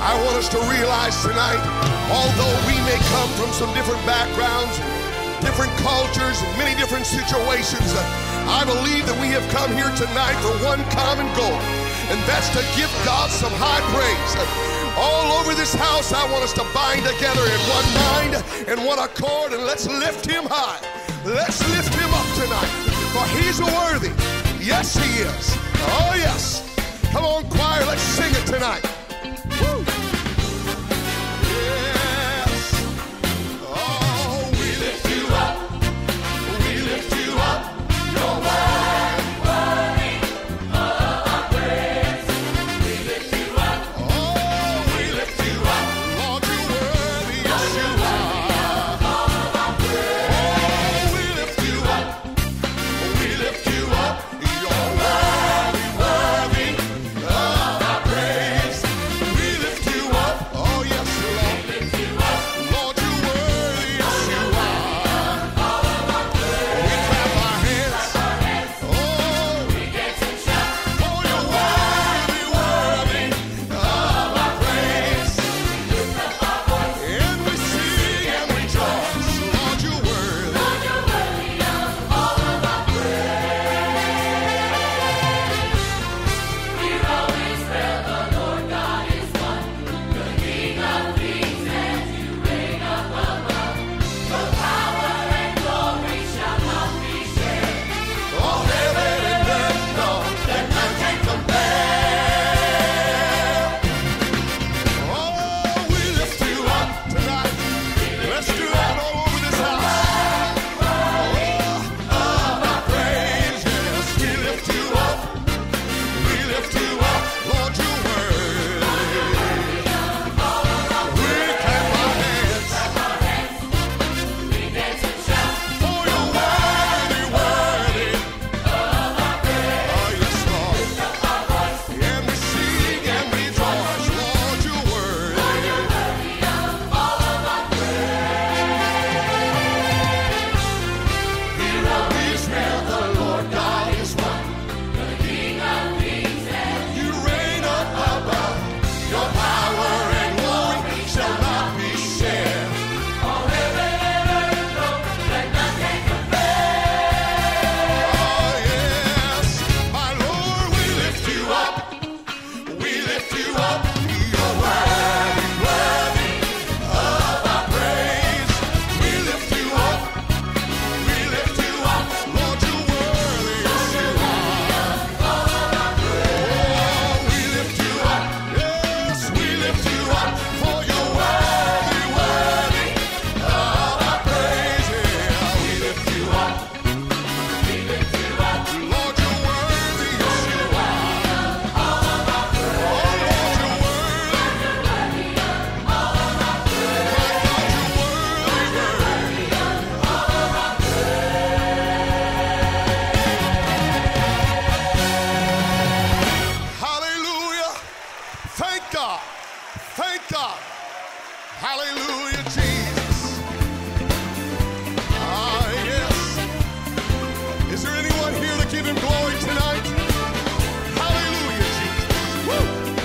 I want us to realize tonight, although we may come from some different backgrounds, different cultures, and many different situations, I believe that we have come here tonight for one common goal, and that's to give God some high praise. All over this house, I want us to bind together in one mind and one accord, and let's lift him high. Let's lift him up tonight, for he's worthy. Yes, he is. Oh, yes. Come on, choir, let's sing it tonight. Woo. Yes. Oh, we lift you up. We lift you up. You're worthy of our praise. We lift you up. Oh, we lift you up. Lord, you're worthy. Yes, you are. Oh, we lift you up. We lift you up. You're worthy of our praise. We lift you up. Oh, yes, Lord. We lift you up. Lord, you're worthy. Yes, you are. We clap our hands. Oh, we get to shout. Oh, you're worthy of our praise. And we sing and rejoice. Lord, you're worthy. Oh, heaven and earth know that none can compare. Oh, we lift you up tonight. Let's do that all over this house. Oh, our praise, yes, we lift you up. We lift you up, Lord, you're worthy. We clap our hands. Oh, you're worthy. Oh, yes, Lord. And we sing and rejoice, Lord, you're worthy. We smell the Lord God is one. You reign up above. Your power and glory shall not be shared. Oh, yes, my Lord, we lift you up. We lift you up. You're worthy of our praise. We lift you up. We lift you up. Lord, you're worthy. Yes, you are. Oh, we lift you up. Yes, we lift you up. For you're worthy of our praise. Yeah, we lift you up. Lord, you're worthy. Yes, you are. Oh, Lord, you're worthy. My God, you're worthy. Hallelujah. Thank God. Thank God. Hallelujah, Jesus. Ah, yes. Is there anyone here to give him glory tonight? Hallelujah, Jesus. Woo.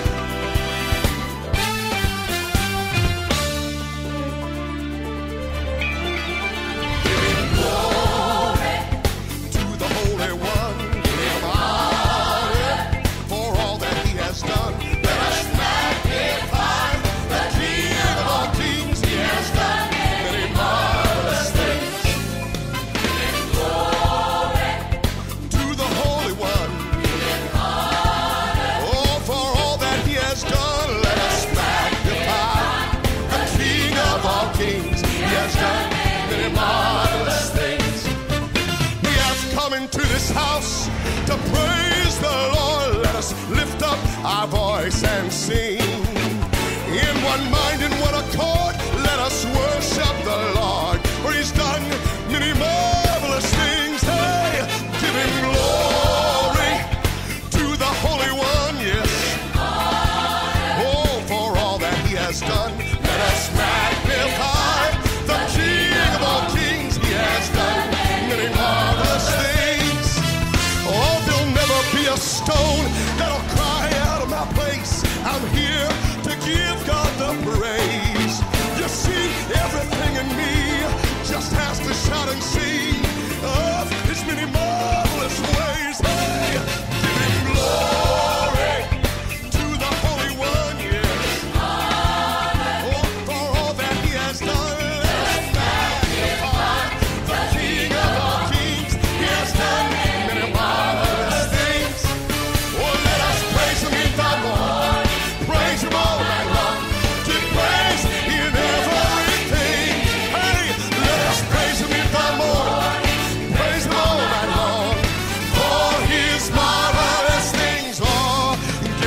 Give him glory to the Holy One. Give him honor for all that he has done. Let us magnify the King of all kings. He has done many marvelous things. Give him glory to the Holy One. Give him honor. Oh, for all that he has done, let us magnify the King of all kings. He has done many marvelous things. He has come into this house to praise the Lord. Let us lift up our voice and sing. In one mind and one accord, let us worship the Lord. For he's done many marvelous things. Hey, give him glory to the Holy One, yes. Oh, for all that he has done, let us magnify the King of all kings. He has done many marvelous things. Oh, there'll never be a stone that'll cry out of my place. I'm here to give God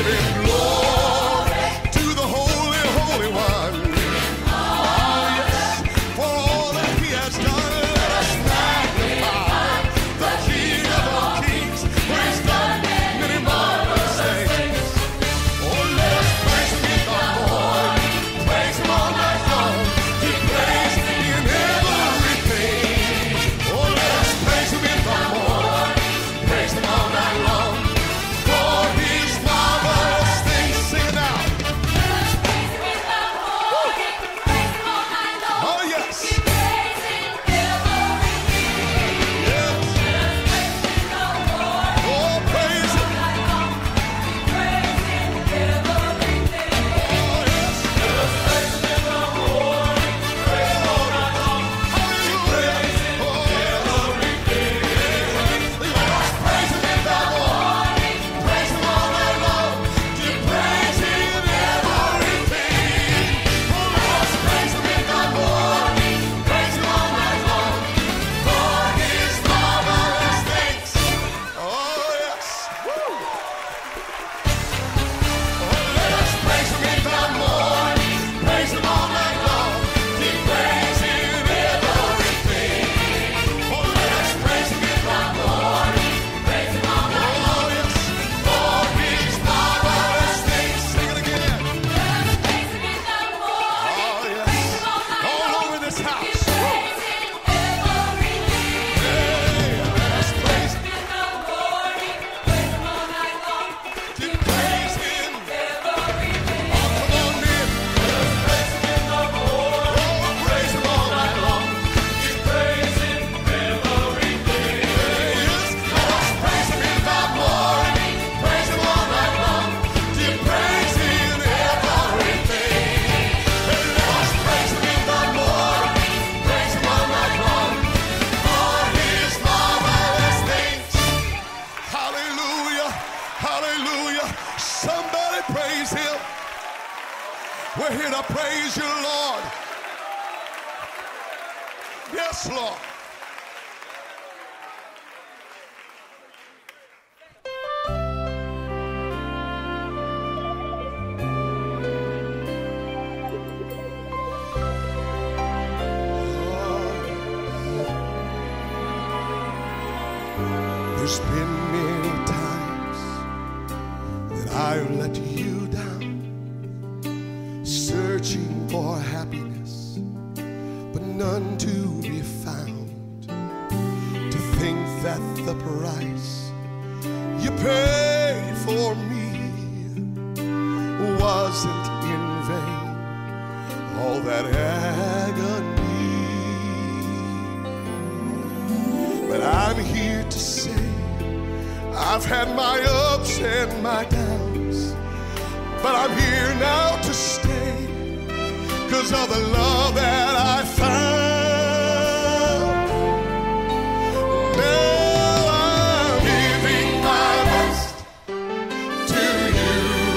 We're here to praise you, Lord. Yes, Lord. There's been many times that I've let you down, searching for happiness, but none to be found. To think that the price you paid for me wasn't in vain, all that agony. But I'm here to say I've had my ups and my downs, but I'm here now to stay, 'cause of the love that I found. Now I'm giving my best to you,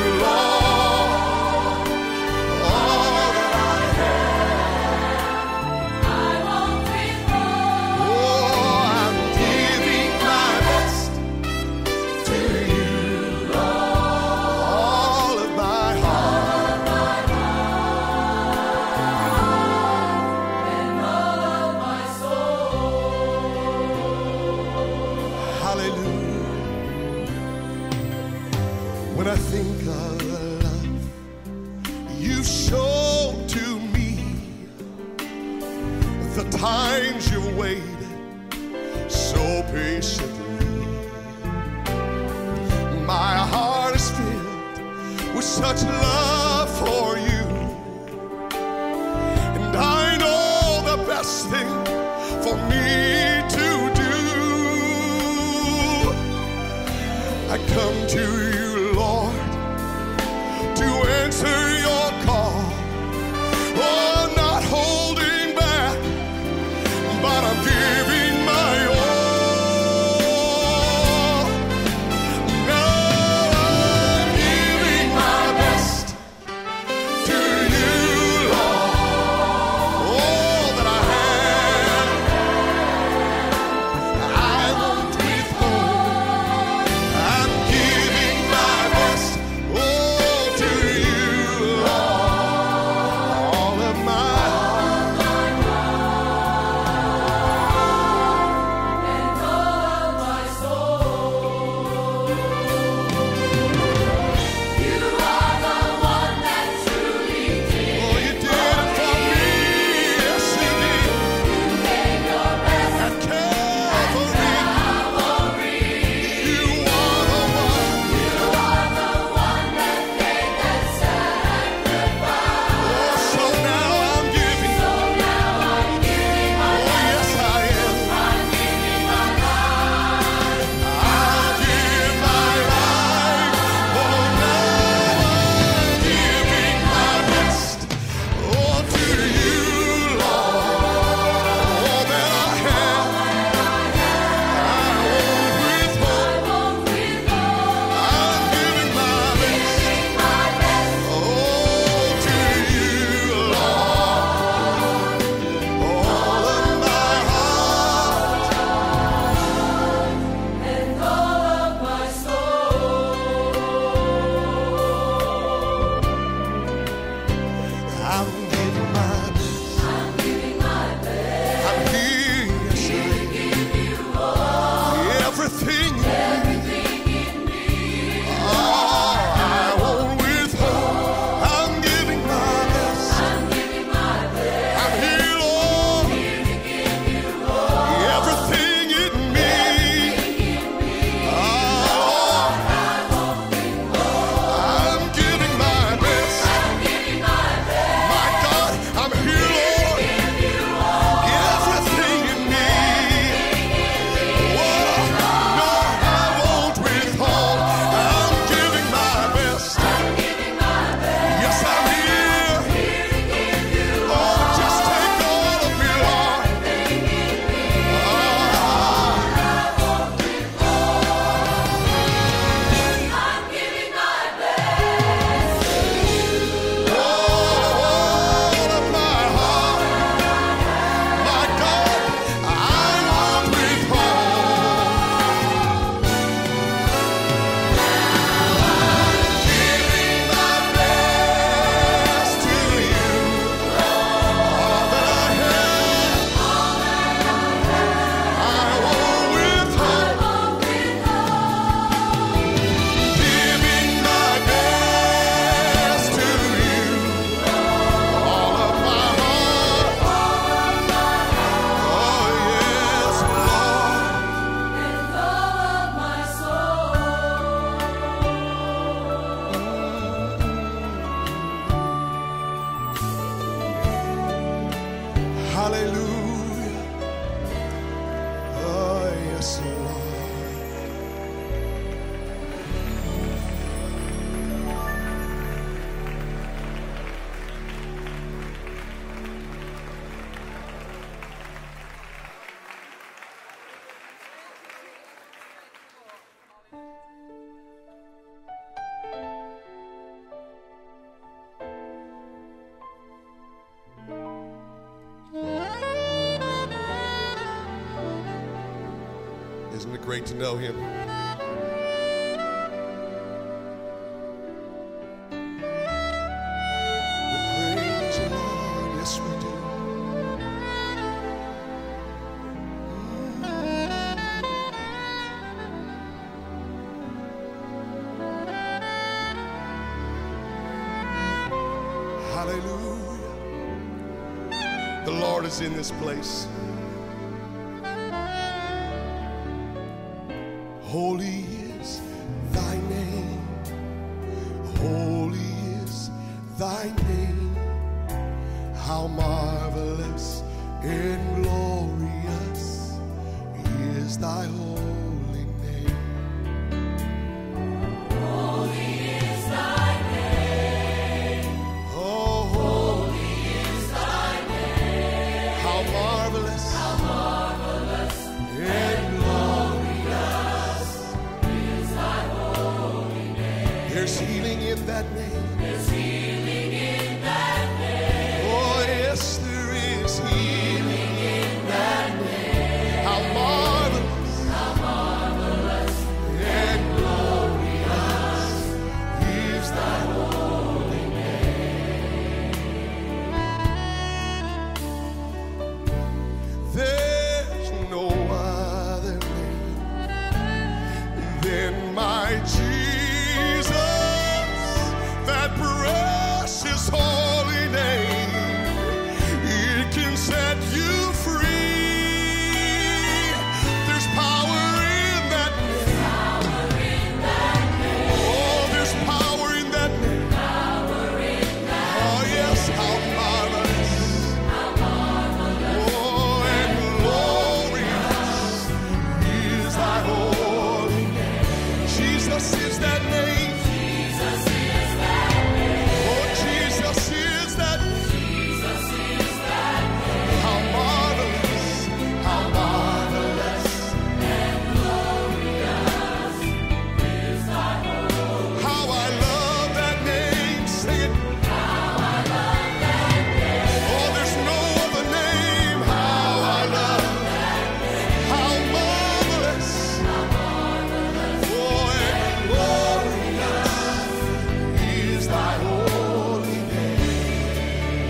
Lord. All that I have, I won't withhold. Oh, I'm giving my best to you, Lord. All of my heart, and all of my soul. Hallelujah. When I think of the love you've shown to me, the times you've waited so patiently, my heart is filled with such love for you. And I know the best thing for me to do. I come to you, Lord, to answer your call. Oh, not holding back, but I'm giving my all. Now I'm giving my best Hallelujah. Oh, yes, Lord. Isn't it great to know him? We praise you, Lord, yes we do. Hallelujah. The Lord is in this place. Holy is thy name, holy is thy name, how marvelous and glorious is thy holy name. Holy is thy name, Oh, holy is thy name, how marvelous and glorious is thy holy name. there's healing in that name. There's healing in that name. Oh, yes, there is healing in that name. How marvelous and glorious is thy holy name. There's no other name than my Jesus, that precious holy name. It can set you free. There's power in that name. Oh, there's power in that name. Oh, yes, how marvelous. Oh, and glorious is thy holy name. Jesus is that name. Jesus is that name. Oh, Jesus is that name. Jesus is that name. How marvelous And glorious is thy holy. how I love that name. Sing it. How I love that name. Oh, there's no other name. How I love. How marvelous. Oh, and glorious is thy holy name.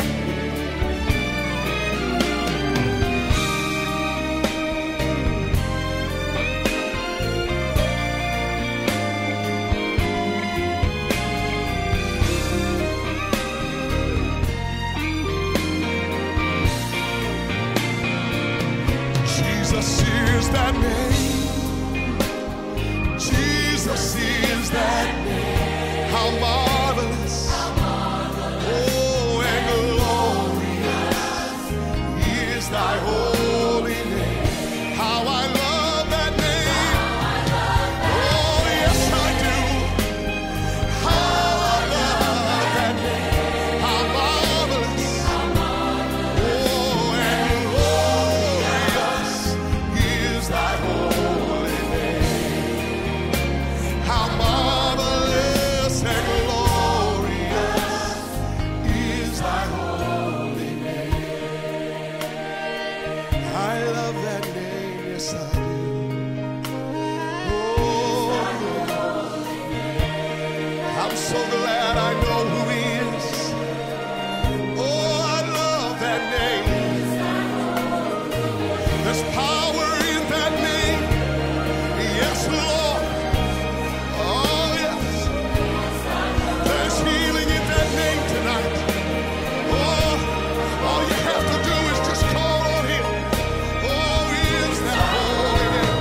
Jesus is that name. Jesus is that name. How marvelous. Oh, and glorious is thy holy name. How I love that name. Oh, yes, I do. How I love that name. How marvelous. Oh, and glorious is thy holy name. How marvelous and glorious is thy holy name. I love that name, yes I do. Oh, I'm so glad I know who he is. Oh, I love that name. There's power in that name. Yes, Lord. Oh, yes. There's healing in that name tonight. Oh, all you have to do is just call on him. Oh, he is that holy name.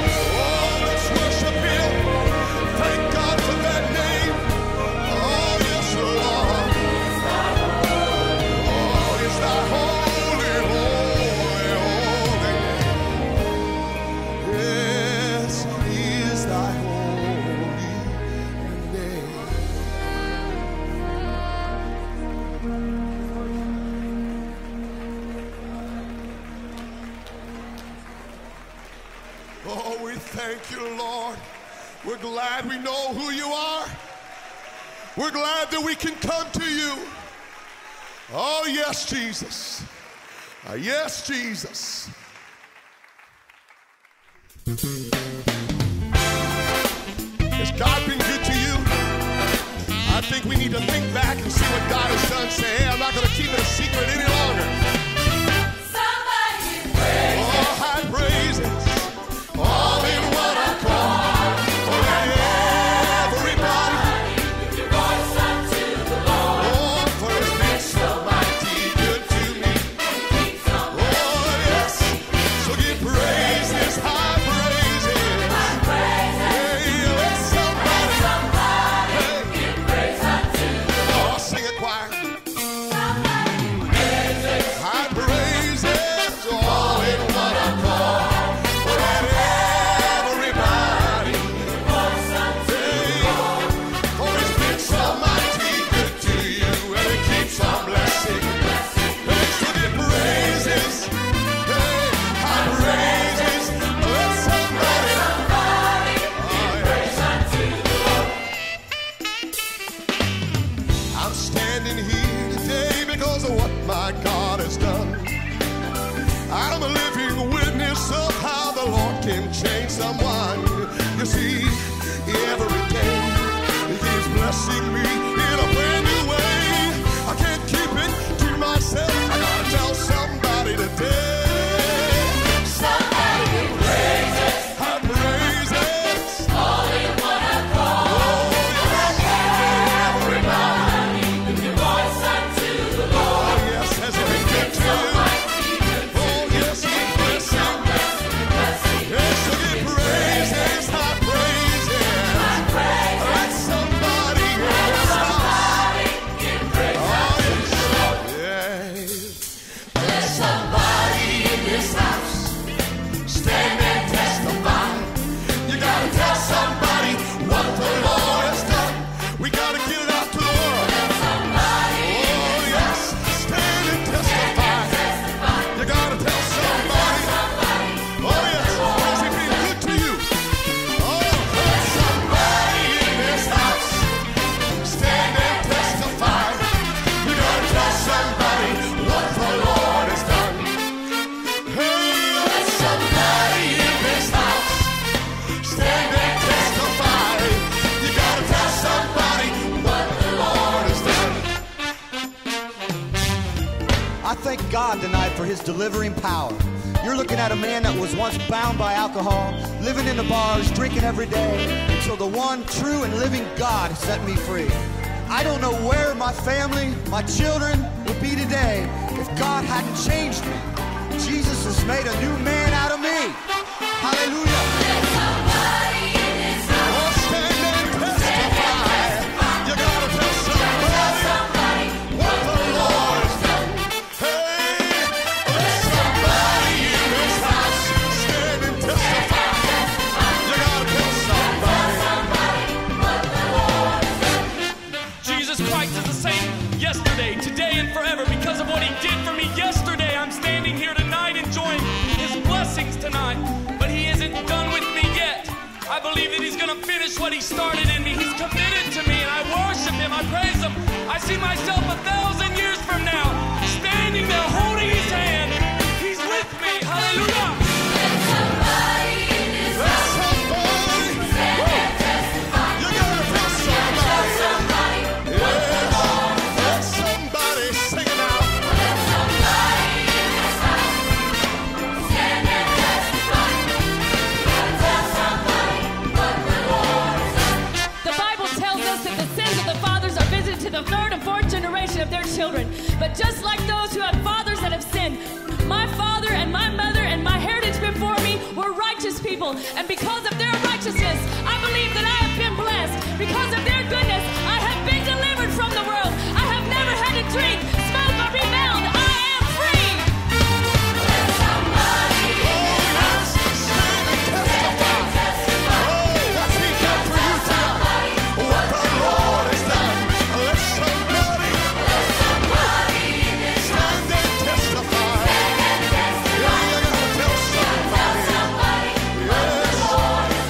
Oh, let's worship him. Thank God for that name. Oh, thank you, Lord. We're glad we know who you are. We're glad that we can come to you. Oh, yes, Jesus. Yes, Jesus. Has God been good to you? I think we need to think back and see what God has done. Say, hey, I'm not going to keep it a secret any longer. Somebody praise Oh, high praises, all in one accord. Oh, let everybody, lift your voice unto the Lord. oh, for He's been so mighty good to me. Keeps on Oh, yes, so give praises, high praises. Hey, let somebody, hey, give praise unto the oh, sing it, choir. somebody praises. High praises, all in one accord. Oh, let everybody, Voice unto for He's been so mighty good to you, and He keeps on blessing. Hey, so give praises, hey, high praises. Let somebody, praise unto the Lord. I'm standing here today because of what my God has done. I'm a living witness of how the Lord can change someone. You see, every day He keeps blessing me in a brand new way. I can't keep it to myself. I gotta tell somebody today. Somebody praises. High praises. All in one accord. Everybody, Lift your voice unto the Lord. oh yes, has it been good to you? Oh yes, He's blessing. Yes, so give praises, high praises. Let somebody else. Give praise unto the Lord. Let somebody in this house stand and testify. You gotta tell somebody what the Lord has done. We gotta get it out to the world. Oh yes, stand and testify. You gotta tell somebody. Oh yes, has He been good to you? Oh, let somebody in this house stand and testify. You gotta tell somebody what the Lord has done. Hey, let somebody in this house stand and testify. You gotta tell somebody what the Lord has done. I thank God tonight for His delivering power. You're looking at a man that was once bound by alcohol, living in the bars, drinking every day, until the one true and living God set me free. I don't know where my family, my children would be today if God hadn't changed me. Jesus has made a new man out of me. Hallelujah. Somebody in this house. Oh, stand and testify. You gotta tell somebody what the Lord has done. Hey, let somebody in this house stand and testify. You gotta tell somebody. Jesus Christ is the same yesterday, today, and forever. Because of what He did for me yesterday, I'm standing here tonight enjoying His blessings tonight. But He isn't done with me yet. I believe that He's going to finish what He started in me. He's committed to me, and I worship Him. I praise Him. I see myself 1,000 years from now standing there holding His hand. He's with me. Hallelujah. Somebody in this Let house. somebody. You gotta tell somebody. Yes, let somebody sing it out. Stand and testify. Tell somebody what the Lord has done. The Bible tells us that the sins of the fathers are visited to the third and fourth generation of their children. But just like those who have fathers that have sinned, my father and my mother and my heritage before me were righteous people. And because of their righteousness, I believe that I have been blessed. Because of their goodness, I have been delivered from the world. I have never had to drink, smoke, or be bound. I am free. Somebody in this house. Stand and testify. Oh, what's He done for you tonight? What the Lord has done. Let somebody stand and testify. Yeah, you gotta tell somebody. Yes.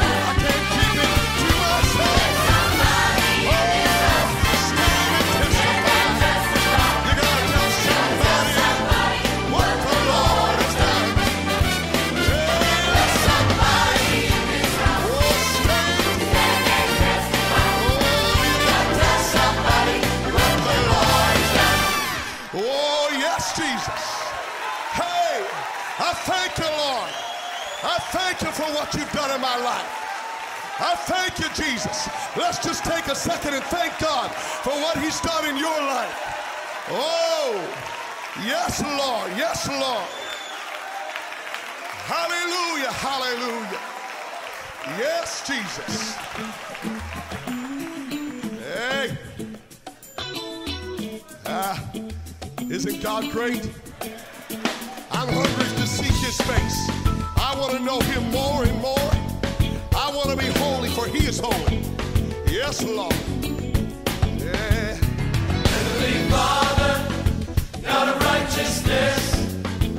I thank you for what you've done in my life. I thank you, Jesus. Let's just take a second and thank God for what he's done in your life. Oh, yes, Lord. Yes, Lord. Hallelujah. Hallelujah. Yes, Jesus. Hey. Isn't God great? I'm hungry to seek his face. I want to know him more and more. I want to be holy, for he is holy. Yes, Lord. Yeah. Heavenly Father, God of righteousness,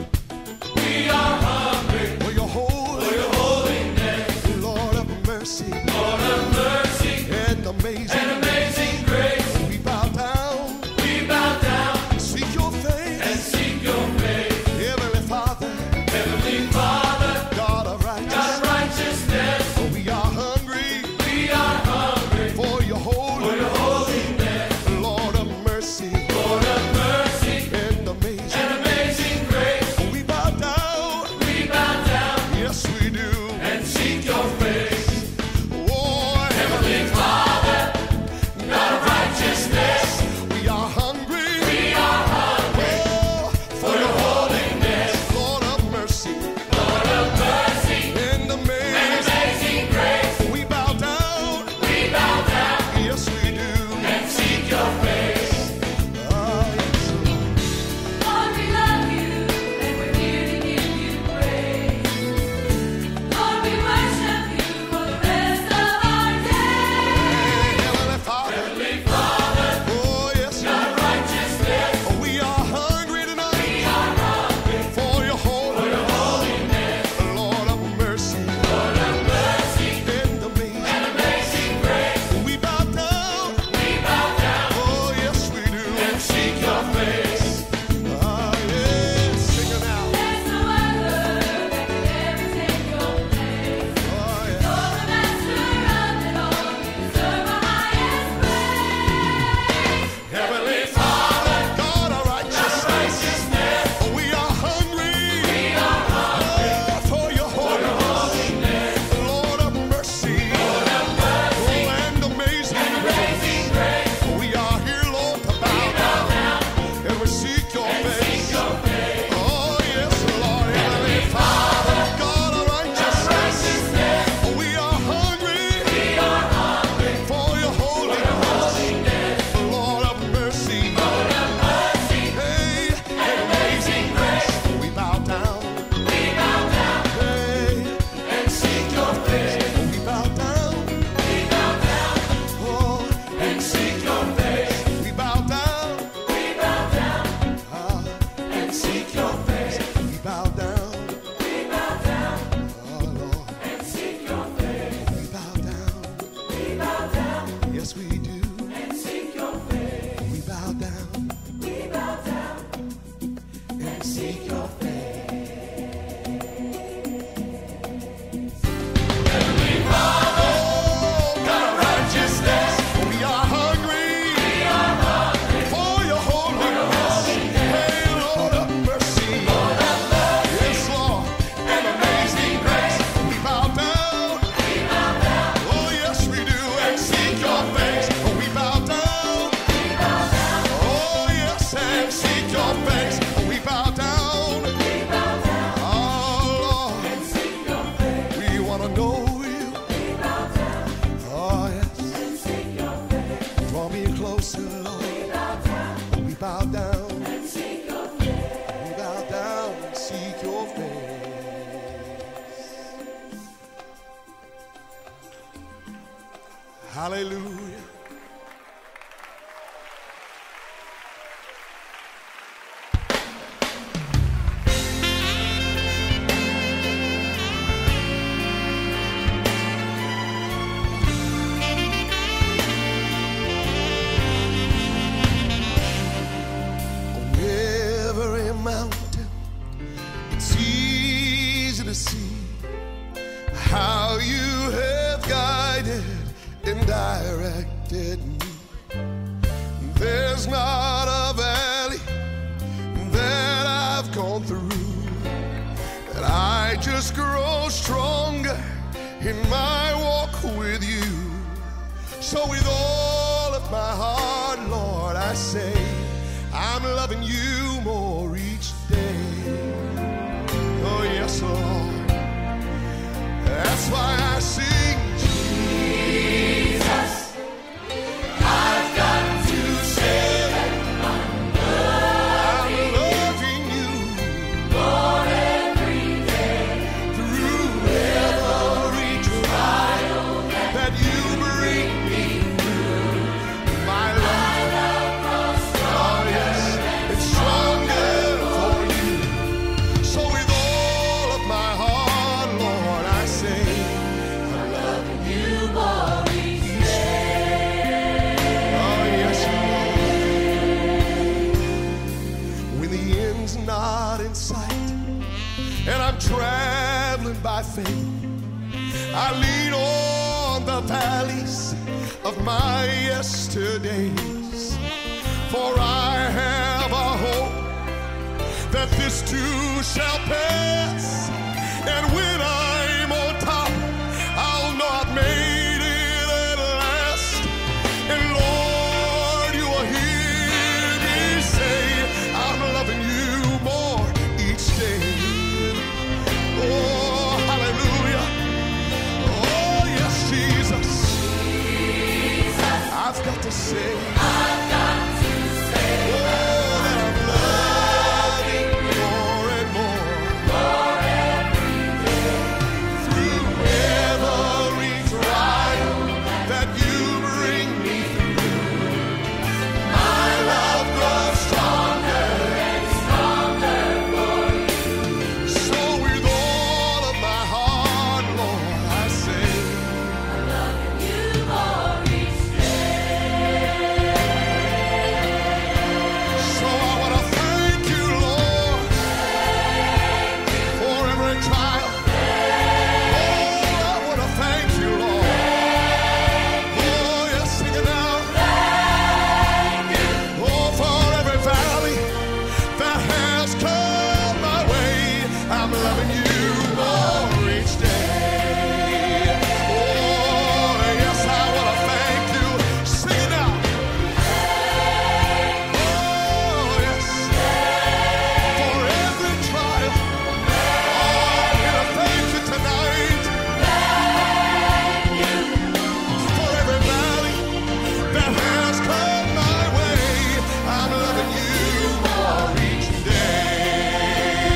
we are hungry For your holy, for your holiness. Lord of mercy, Lord of mercy and amazing, and amazing grace. we bow down, We bow down seek your and face. seek your face. Heavenly Father, Heavenly Father, God of God of righteousness, righteousness, we are hungry we are hungry for your holy, for your holiness. Lord of mercy Lord of mercy and amazing. and amazing grace. We bow down, We bow down yes we do. and seek your face. Oh, Heavenly Father, God of righteousness, we are hungry, we are hungry oh, for your holiness. Lord of mercy Lord of mercy and and amazing. amazing grace. We bow down, We bow down yes we do. and seek your face. Ah, yes, Lord. Lord, we love you, and we're here to give you praise. Lord, we worship you for the rest of our days. Heavenly Father, Heavenly Father, oh yes, God of righteousness, we are hungry tonight we are hungry for your for your holiness. Lord of mercy Lord of mercy and amazing. and amazing grace. We bow down, We bow down oh yes we do. and seek your face. Ah, yes, sing it now. There's no other that could ever take your place. Oh yeah. You're the master of it all. You deserve our highest praise. Heavenly Father, God of righteousness, righteousness, we are hungry, we are hungry oh, for your holiness, Lord of mercy, oh, and amazing amazing grace. We are here, Lord, to bow down and we seek your face. Oh, yes, Lord, Heavenly Father, God of righteousness, we are hungry for your holiness, Lord of mercy, hey, and amazing grace. We bow down, hey, And seek your face. we bow down, oh, And seek your face. we bow down, ah, And seek your face. we bow down, oh, Lord. And seek your face. We bow down. Yes, we do. And seek your face. We bow down. And seek your face. Heavenly Father, God of righteousness, We are hungry for your holiness. Hey, Lord of mercy. Yes, Lord. and amazing grace. We bow down. Oh, yes, we do. And seek your face. We bow down. Oh, yes, and seek your face. We bow down. Oh, Lord. We want to know you. Oh, yes. Draw me closer, Lord. We bow down. We bow down and seek your face. Hallelujah. On every mountain, it's easy to see how you have guided and directed just grow stronger in my walk with you. So with all of my heart, Lord, I say, I'm loving you more each day. Oh yes, Lord. That's why I sing, Jesus, I've got to say that I'm loving you more every day. Through every trial that you bring me through, my love grows stronger, it's stronger for you. So with all of my heart, Lord, I say, I'm loving you more each day. Oh yes, Lord. When the end's not in sight and I'm traveling by faith, I lean on the valleys of my yesterdays, for I have a hope that this too shall pass. And when I'm on top, I'll know I've made it at last. And Lord, you will hear me say, I'm loving you more each day. Oh, hallelujah. Oh, yes, Jesus. I've got to say, oh, that I'm loving more and more. Through every trial that you bring me through, my love grows stronger and stronger for you. So with all of my heart, Lord, I say, I'm loving you more each day. So I want to thank you, Lord, for every trial. Oh, I want to thank you, Lord. Oh, yes, sing it now. Oh, for every valley that has come my way, I'm loving you more each day. Oh, yes, I want to thank you. Sing it now. Oh, yes, for every trial. Oh, I'm here to thank you tonight. For every valley that has come my way, I'm loving you more each day.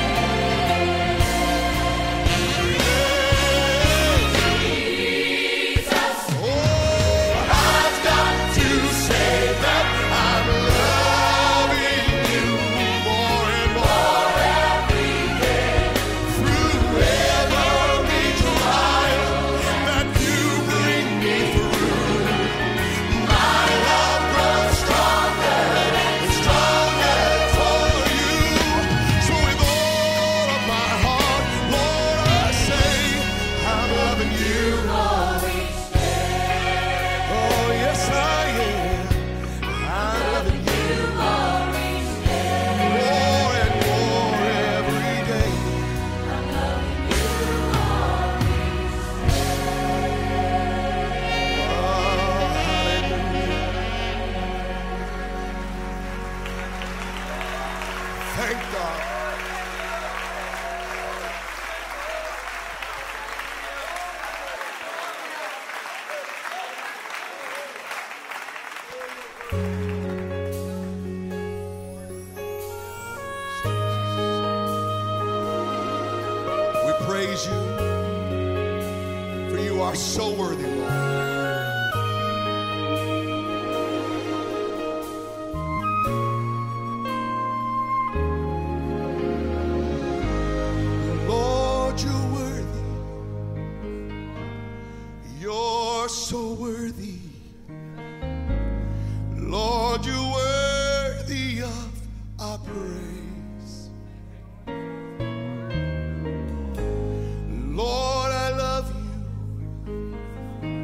Oh, I've got to say that I'm loving you more and more every day. Through every trial that you bring me through, my love grows stronger and stronger for you. So with all of my heart, Lord, I say, I'm loving you more each day. Oh, yes, I am. I'm loving you more each day. More and more every day. I'm loving you more each day. Oh, hallelujah. Thank God. We praise you, for you are so worthy, Lord. Lord, you're worthy. You're so worthy. Lord, you're worthy of our praise. Lord, I love you.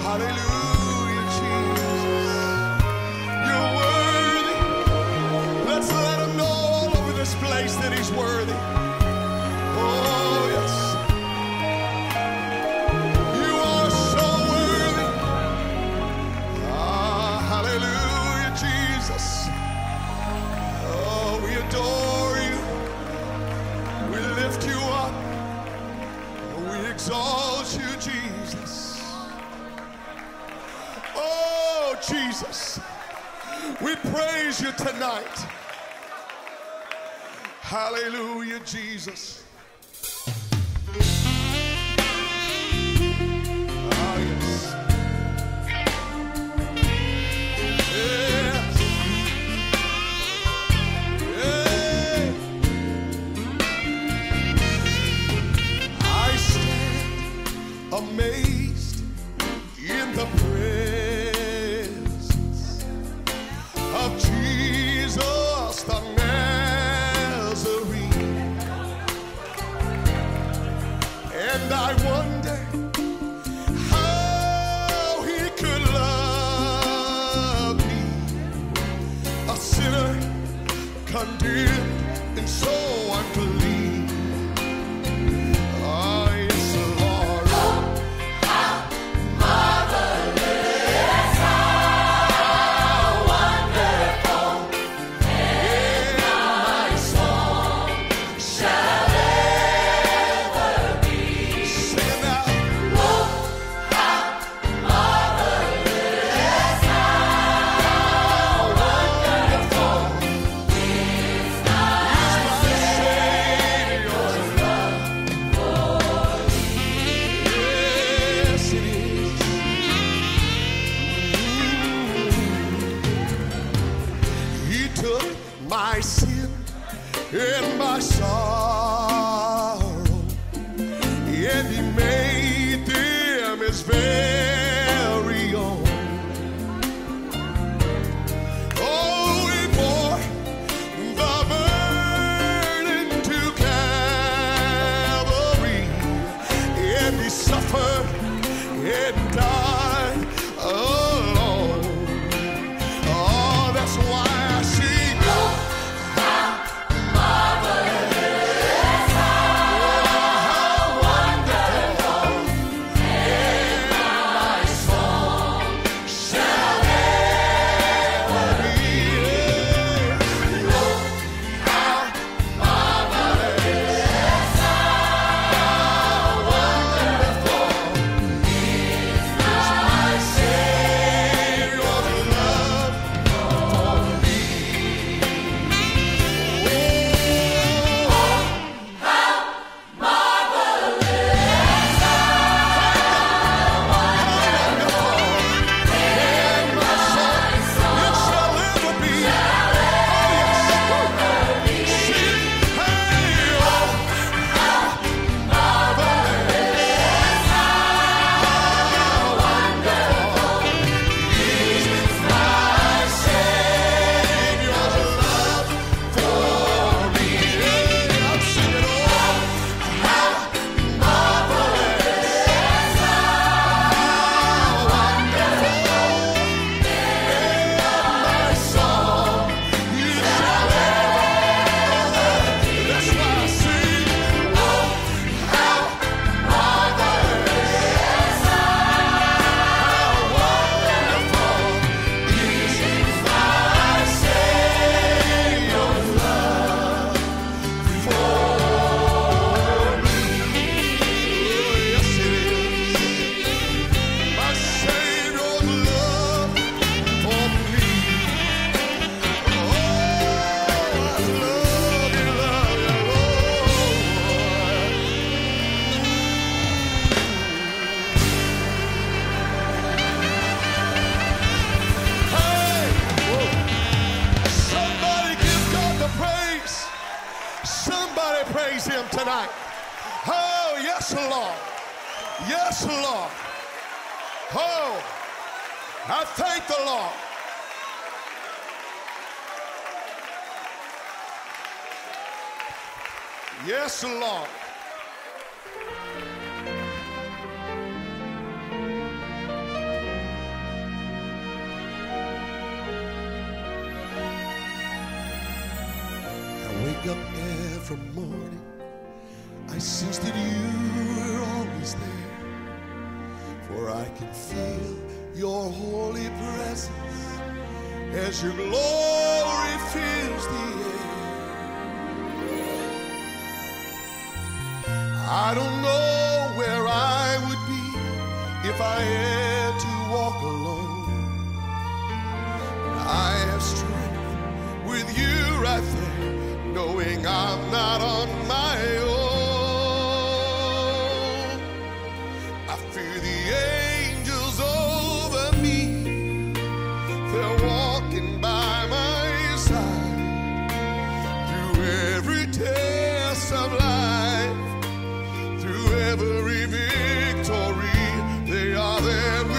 Hallelujah, Jesus. You're worthy. Let's let him know all over this place that he's worthy. Oh, yes. You are so worthy. Ah, hallelujah, Jesus. Oh, we adore you. We lift you up. We exalt you, Jesus. Oh, Jesus. We praise you tonight. Hallelujah, Jesus. Ah, yes. Yes. Yeah. I stand amazed in the presence of Jesus the Nazarene, and I wonder how he could love me, a sinner condemned and so unclean. Ah, yes, Lord. My sin and my sorrow, and he made them his very own. Oh, he bore the burden to Calvary, and he suffered and died alone. Oh, that's why I sing. Praise him tonight. Oh, yes, Lord. Yes, Lord. Oh, I thank the Lord. Yes, Lord. wake up every morning, I sense that you are always there. For I can feel your holy presence as your glory fills the air. I don't know where I would be if I had to walk alone. I have strength with you right there, knowing I'm not on my own. I feel the angels over me, they're walking by my side. Through every test of life, through every victory, they are there with me.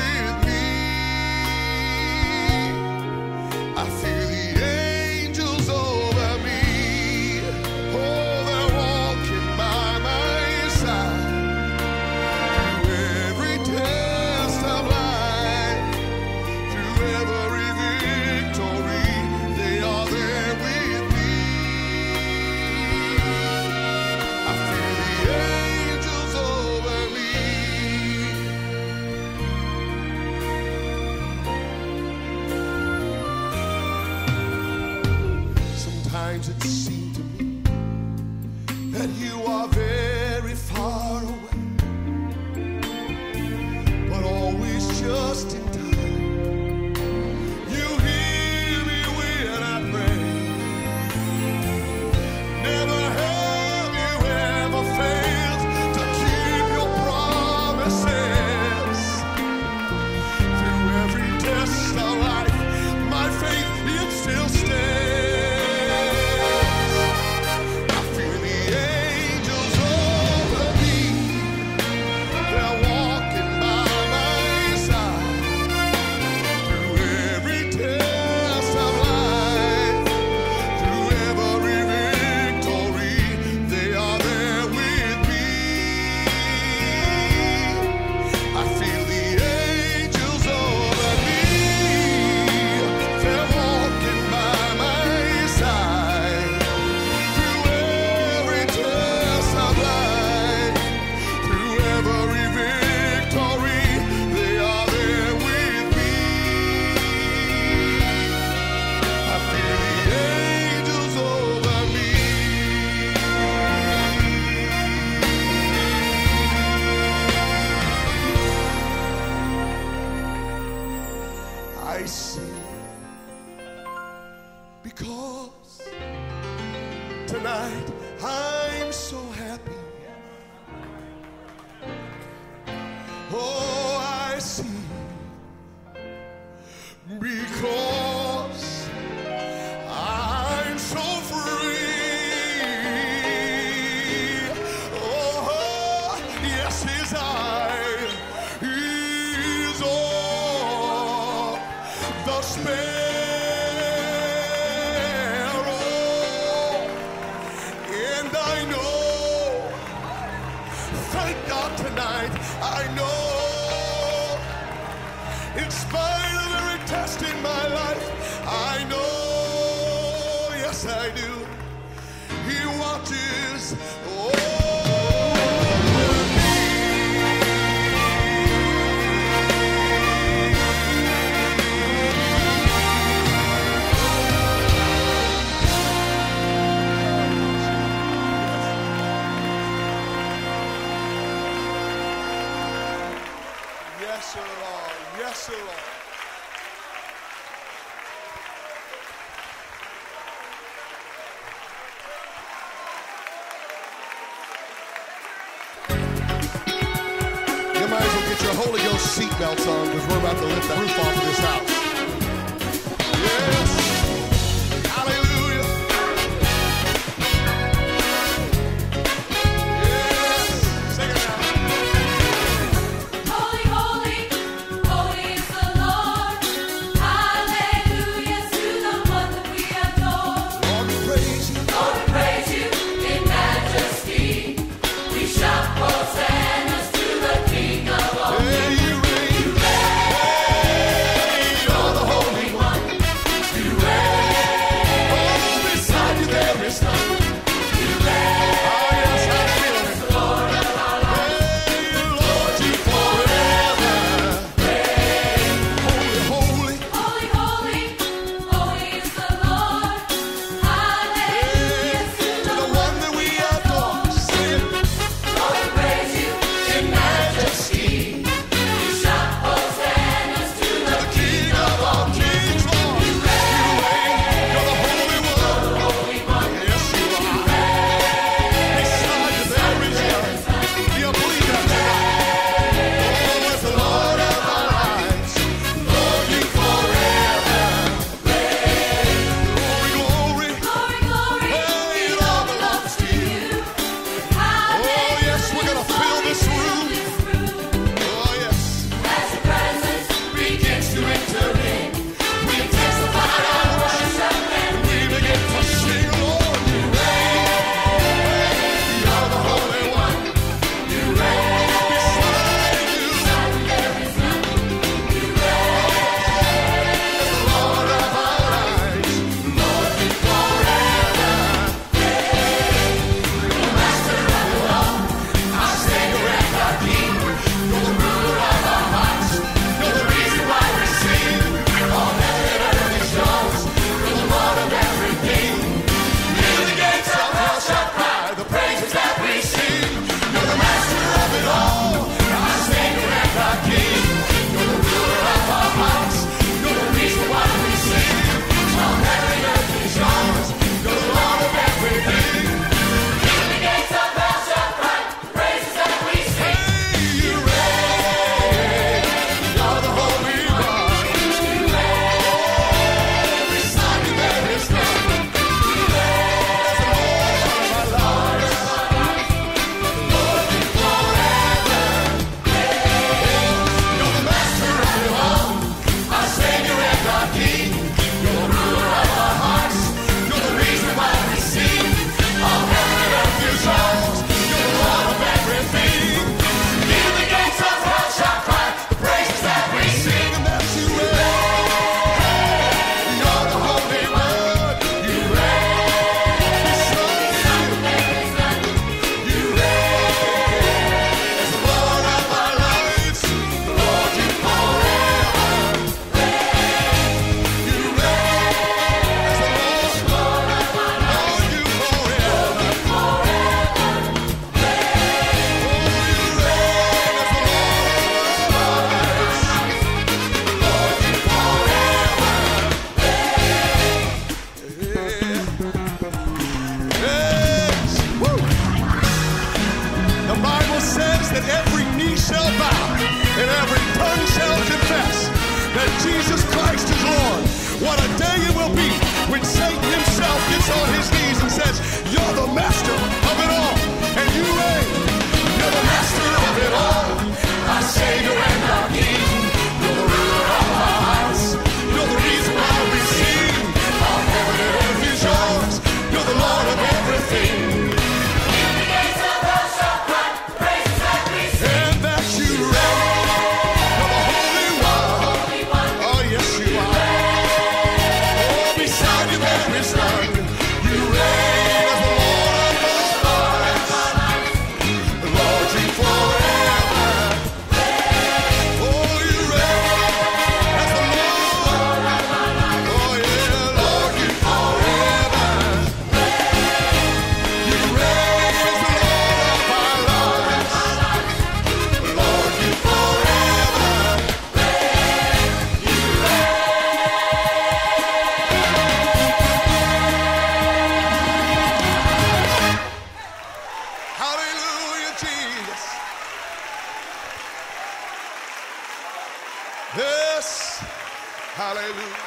I feel the angels over me. Oh, they're walking by my side. Through every test of life, through every victory, they are there with me. I feel the angels over me. Sometimes it seems to me that you are very far away, but always just in time. You hear me when I pray. Never have you ever failed to keep your promises. Through every test of life, my faith, it still stands. I feel the angels over me. They're walking by my side. Through every test of life, through every victory, they are there with me. I feel the angels over me. They're walking by my side. Through every test of life, through every victory, they are there with me. I feel the angels over me. I sing because tonight I'm so happy. Oh, I sing because I'm so free. Oh, yes, his eye is on the sparrow, and I know, thank God tonight, I know, in spite of every test in my life, I know, yes I do, he watches over me. Yes, sir, Lord. Yes, sir, Lord. You might as well get your Holy Ghost seatbelts on because we're about to lift the roof off of this house. Yes. Hallelujah. Yes. Sing it now. Holy, holy, holy is the Lord. Hallelujah to the one that we adore. Lord, we praise you. Lord, we praise you in majesty. We shout hosannas to the King of all. Yeah, you reign. You're the Holy One. Yes. Hallelujah.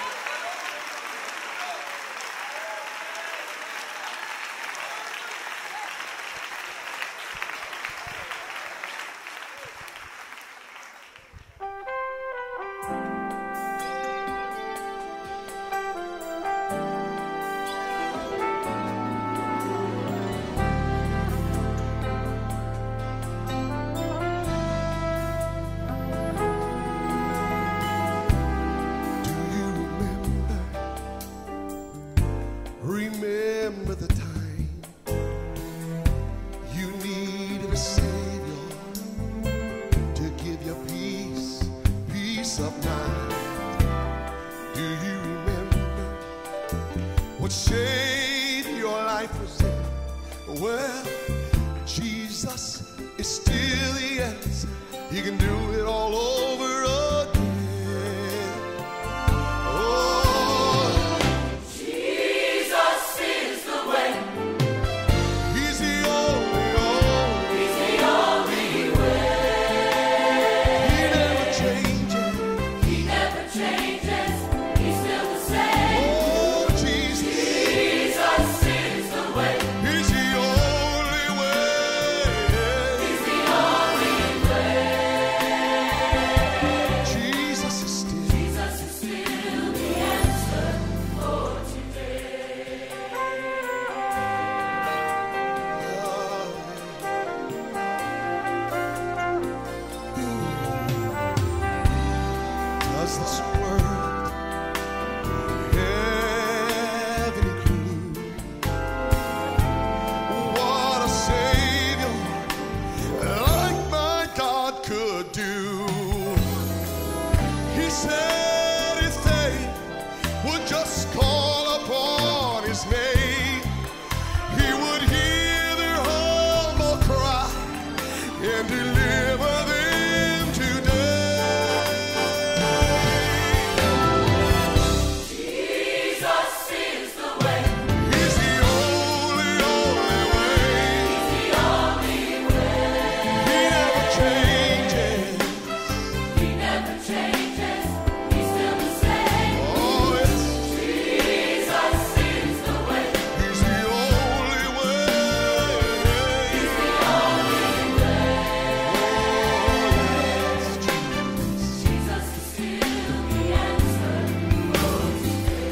Remember the time you needed a Savior to give you peace of mind. Do you remember what shade your life was in? Well, Jesus is still the answer. He can do it all over again. Oh, He's the only. He never changes. He never changes. He's still the same. Oh, Jesus. Jesus is the way. He's the only way. He's the only way. Jesus is still. Jesus is still the answer for today. Does this world have any clue what a Savior like my God could do? He said if they would just call upon His name, He would hear their humble cry and deliver them today. Jesus is the way. He's the only way. He's the only way. He never changes. He never changes. He's still the same. Oh, yes. Jesus is the way. He's the only way. He's the only way. Oh, yes, Jesus. Jesus is still the answer for today.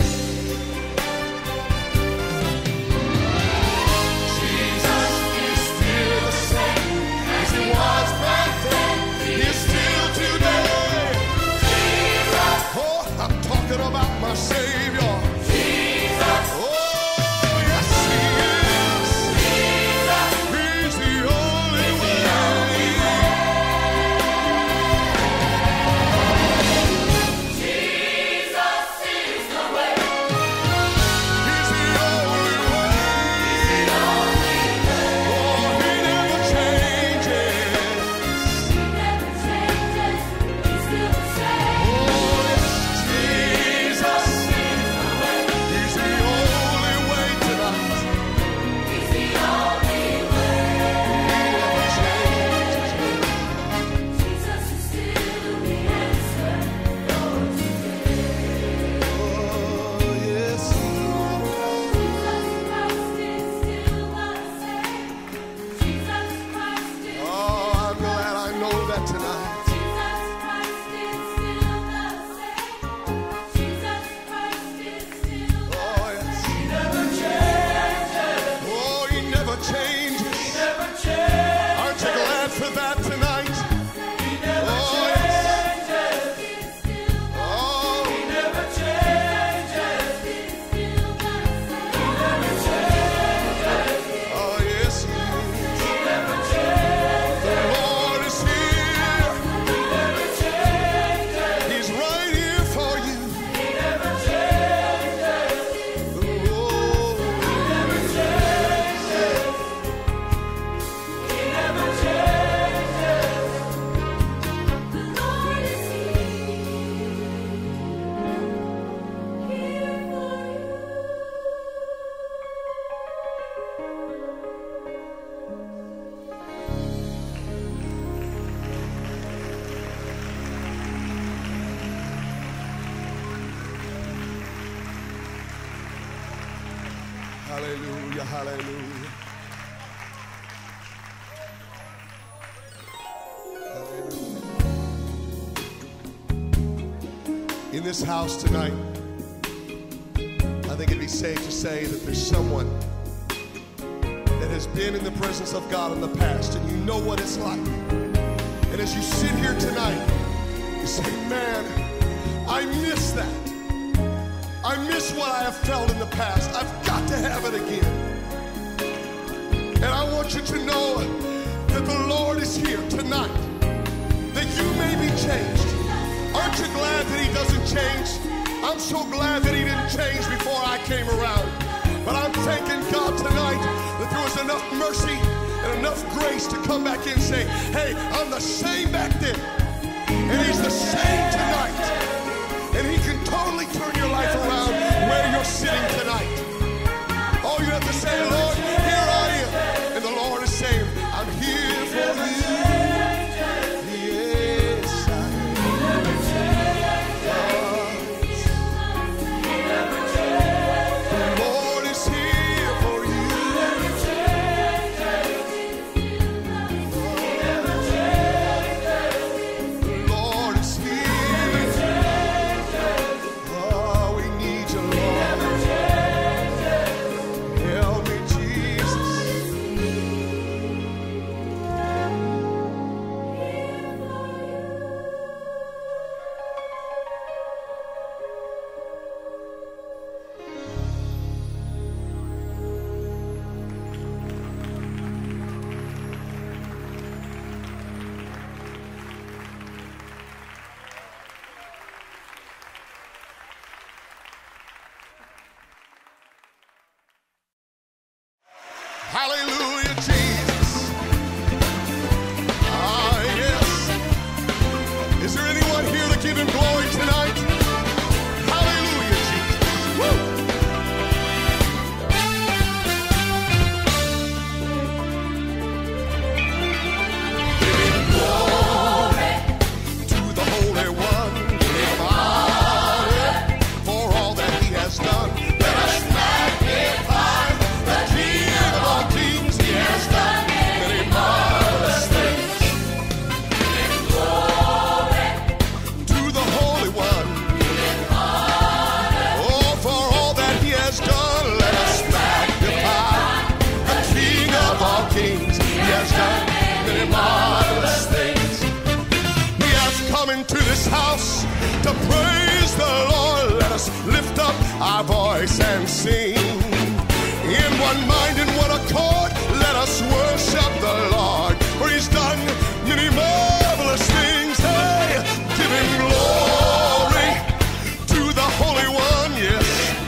Jesus is still the same as He was back then. He is still today. Hallelujah, hallelujah. In this house tonight, I think it'd be safe to say that there's someone that has been in the presence of God in the past, and you know what it's like. And as you sit here tonight, you say, man, I miss that. I miss what I have felt in the past. I've got to have it again. And I want you to know that the Lord is here tonight, that you may be changed. Aren't you glad that he doesn't change? I'm so glad that he didn't change before I came around. But I'm thanking God tonight that there was enough mercy and enough grace to come back in and say, hey, I'm the same back then, and he's the same tonight. And he can totally turn your life around where you're sitting tonight. All you have to say, Lord, here I am. And the Lord is saying, I'm here for you. Yes, I am. The Lord is here for you. The Lord is here. Oh, we need you, Lord. Help me, Jesus. Hallelujah, Jesus. Ah, yes. Is there anyone here to give him glory tonight? Hallelujah, Jesus. Woo! Glory to the Holy One. Give honor for all that he has done. Let us magnify the King of all kings. He has done many marvelous things. Give glory to the Holy One. Oh, for all that he has done, let us magnify the King of all kings. He has done many marvelous things. He has come into this house to praise the Lord. Let us lift up our voice and sing. In one mind and one accord, let us worship the Lord, for he's done many marvelous things. Hey, give him glory to the Holy One, yes.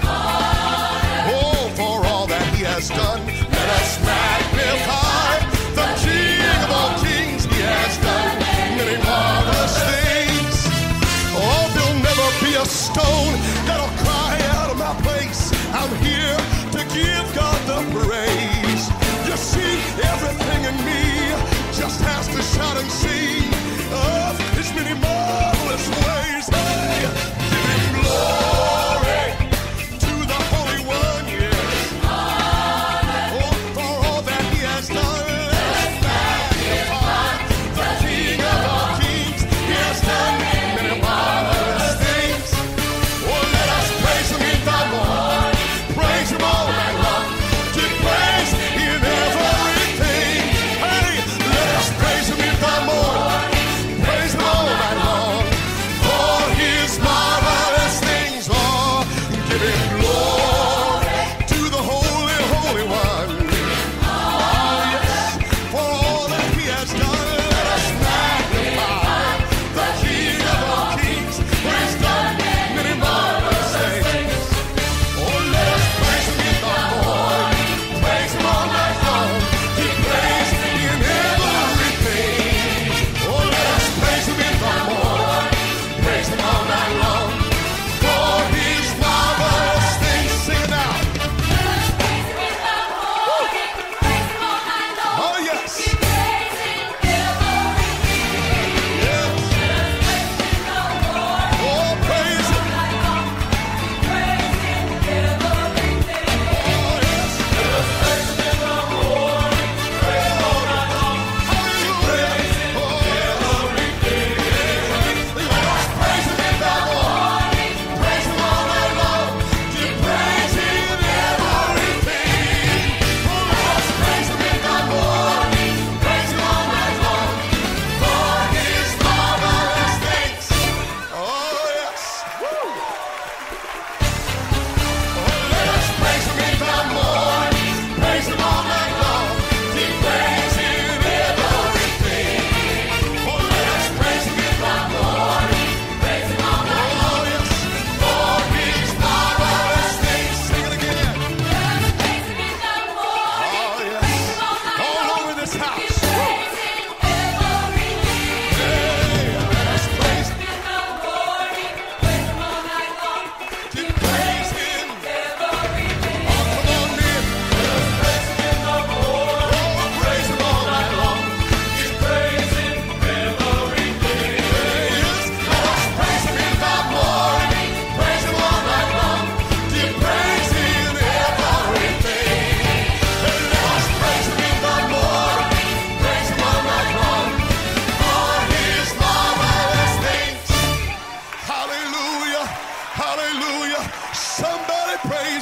Oh, for all that he has done, let us magnify the King of all kings. He has done many marvelous things. Oh, there'll never be a stone that'll cry out of my place. I'm here to give God the praise. You see, everything in me just has to shout and sing of his many marvelous ways. Hey, give him glory to the Holy One, yes. Oh, for all that he has done, let us magnify the King of all kings. He has done many marvelous things. Oh, let us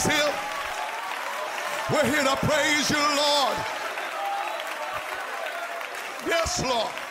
him. We're here to praise you, Lord. Yes, Lord.